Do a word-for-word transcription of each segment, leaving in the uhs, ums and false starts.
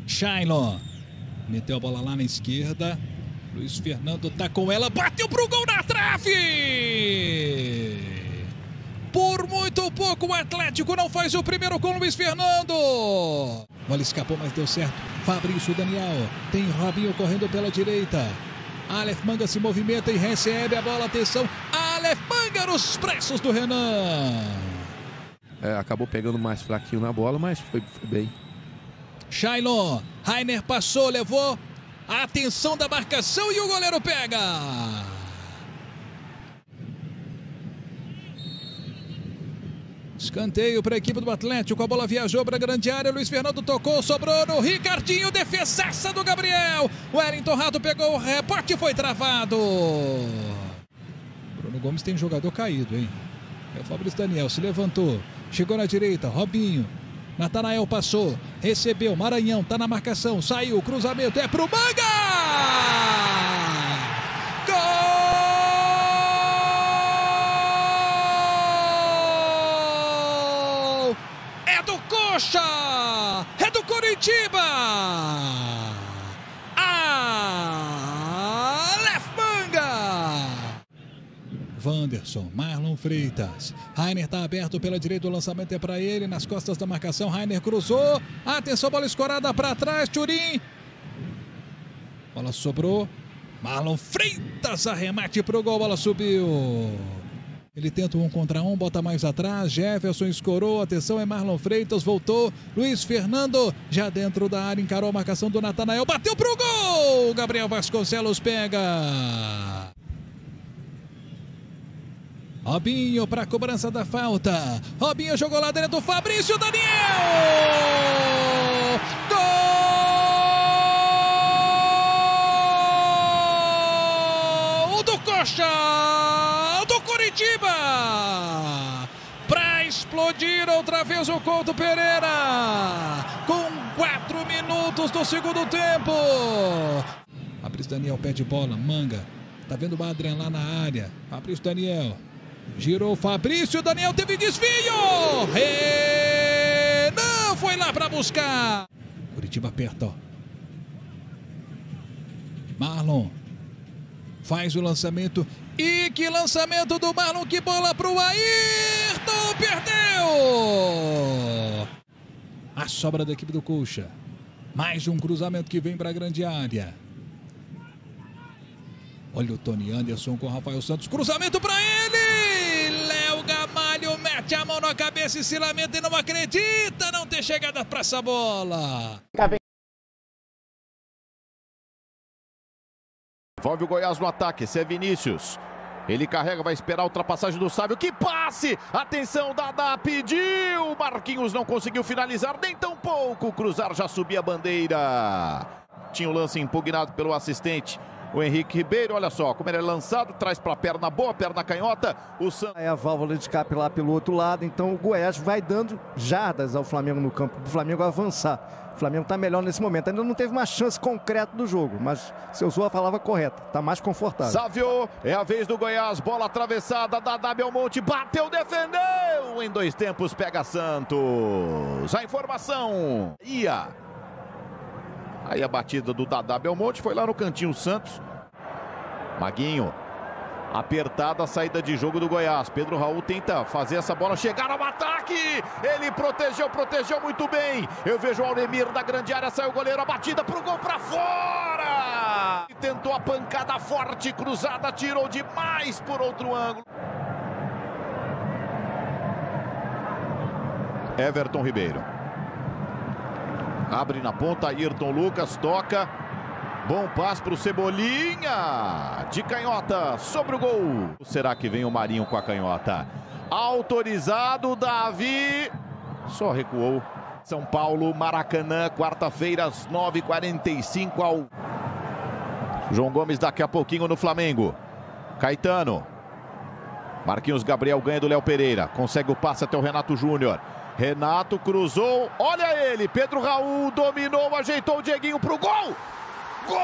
Shailon meteu a bola lá na esquerda. Luiz Fernando tá com ela, bateu pro gol na trave! Por muito pouco o Atlético não faz o primeiro com o Luiz Fernando. Bola escapou, mas deu certo. Fabrício Daniel, tem Robinho correndo pela direita. Aleph Manga se movimenta e recebe a bola, atenção. Aleph Manga nos braços do Renan. É, acabou pegando mais fraquinho na bola, mas foi, foi bem. Shailon, Rainer passou, levou a atenção da marcação e o goleiro pega. Escanteio para a equipe do Atlético, a bola viajou para a grande área, Luiz Fernando tocou, sobrou no Ricardinho, defesaça do Gabriel. O Wellington Rato pegou o rebote e foi travado. Bruno Gomes tem jogador caído, hein? É o Fabrício Daniel, se levantou, chegou na direita, Robinho. Natanael passou, recebeu, Maranhão tá na marcação, saiu, cruzamento é pro Manga! Gol! É do Coxa! É do Coritiba! Aleph Manga! Wanderson, Marlon Freitas, Rainer está aberto pela direita, o lançamento é para ele, nas costas da marcação, Rainer cruzou, atenção, bola escorada para trás, Turim, bola sobrou, Marlon Freitas, arremate para o gol, bola subiu, ele tenta um contra um, bota mais atrás, Jefferson escorou, atenção, é Marlon Freitas, voltou, Luiz Fernando, já dentro da área, encarou a marcação do Natanael, bateu para o gol, Gabriel Vasconcelos pega. Robinho para a cobrança da falta. Robinho jogou lá dentro do Fabrício Daniel. Gol do Coxa, do Coritiba. Para explodir outra vez o Couto Pereira. Com quatro minutos do segundo tempo. Fabrício Daniel pede bola, Manga. Tá vendo o Adrian lá na área. Fabrício Daniel. Girou Fabrício, Daniel teve desvio! Renan foi lá para buscar. Curitiba aperta, ó. Marlon faz o lançamento. E que lançamento do Marlon, que bola pro Ayrton, perdeu! A sobra da equipe do Coxa. Mais um cruzamento que vem para a grande área. Olha o Tony Anderson com o Rafael Santos. Cruzamento para ele! Léo Gamalho mete a mão na cabeça e se lamenta e não acredita não ter chegado para essa bola. Envolve o Goiás no ataque. Esse é Vinícius. Ele carrega, vai esperar a ultrapassagem do Sávio. Que passe! Atenção, Dadá pediu. Marquinhos não conseguiu finalizar, nem tão pouco. Cruzar, já subia a bandeira. Tinha o lance impugnado pelo assistente. O Henrique Ribeiro, olha só como ele é lançado, traz para a perna boa, perna canhota. O San... É a válvula de escape lá pelo outro lado, então o Goiás vai dando jardas ao Flamengo no campo, para o Flamengo avançar. O Flamengo está melhor nesse momento, ainda não teve uma chance concreta do jogo, mas se usou a palavra correta, está mais confortável. Sávio, é a vez do Goiás, bola atravessada, Dadá Belmonte, bateu, defendeu, em dois tempos pega Santos. A informação, ia. Aí a batida do Dadá Belmonte foi lá no cantinho Santos. Maguinho. Apertada a saída de jogo do Goiás. Pedro Raul tenta fazer essa bola chegar ao ataque. Ele protegeu, protegeu muito bem. Eu vejo o Auremir da grande área. Saiu o goleiro, a batida pro gol pra fora. Tentou a pancada forte, cruzada, tirou demais por outro ângulo. Everton Ribeiro. Abre na ponta, Ayrton Lucas, toca. Bom passe para o Cebolinha. De canhota sobre o gol. Será que vem o Marinho com a canhota? Autorizado, Davi. Só recuou. São Paulo, Maracanã, quarta-feira, às nove e quarenta e cinco. Ao... João Gomes daqui a pouquinho no Flamengo. Caetano. Marquinhos Gabriel ganha do Léo Pereira. Consegue o passe até o Renato Júnior. Renato cruzou, olha ele, Pedro Raul dominou, ajeitou o Dieguinho pro gol! Gol!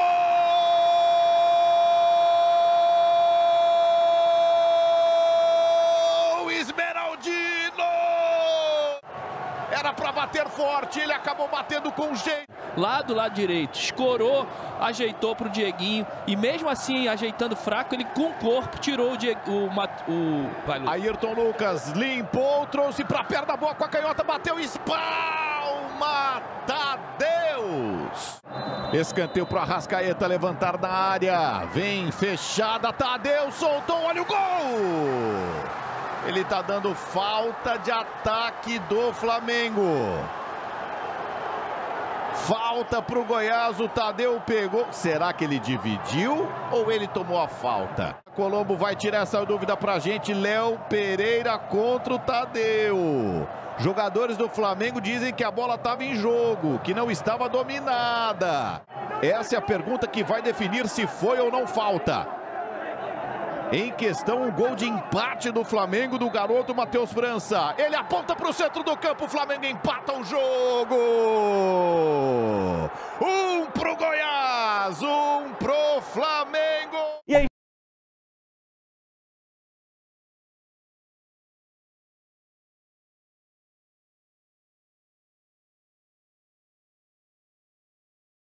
Esmeraldino! Era para bater forte, ele acabou batendo com jeito. lá do lado direito. Escorou, ajeitou para o Dieguinho. E mesmo assim, ajeitando fraco, ele com o corpo tirou o, Diego, o, o, o Ayrton Lucas limpou, trouxe para perna boa com a canhota, bateu, espalma, Tadeus. Escanteio para Arrascaeta levantar na área. Vem fechada, Tadeu soltou, olha o gol! Ele tá dando falta de ataque do Flamengo. Falta para o Goiás, o Tadeu pegou. Será que ele dividiu ou ele tomou a falta? Colombo vai tirar essa dúvida pra gente. Léo Pereira contra o Tadeu. Jogadores do Flamengo dizem que a bola estava em jogo, que não estava dominada. Essa é a pergunta que vai definir se foi ou não falta. Em questão, o gol de empate do Flamengo, do garoto Matheus França. Ele aponta para o centro do campo, o Flamengo empata o jogo. Um pro Goiás, um pro Flamengo.